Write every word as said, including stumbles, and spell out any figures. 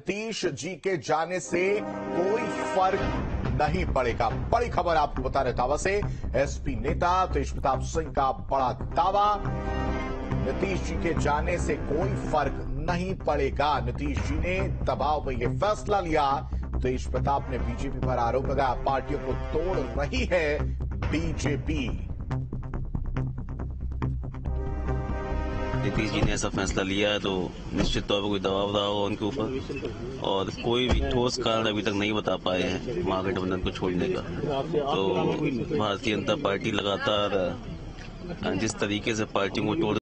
नीतीश जी के जाने से कोई फर्क नहीं पड़ेगा। बड़ी खबर आपको बता रहे दावा से एसपी नेता तेज प्रताप सिंह का बड़ा दावा, नीतीश जी के जाने से कोई फर्क नहीं पड़ेगा। नीतीश जी ने दबाव में यह फैसला लिया। तेज प्रताप ने बीजेपी पर आरोप लगाया, पार्टियों को तोड़ रही है बीजेपी। नीतीश जी ने ऐसा फैसला लिया है तो निश्चित तौर पर कोई दबाव रहा होगा उनके ऊपर, और कोई भी ठोस कारण अभी तक नहीं बता पाए हैं महागठबंधन को छोड़ने का। तो भारतीय जनता पार्टी लगातार जिस तरीके से पार्टियों को तोड़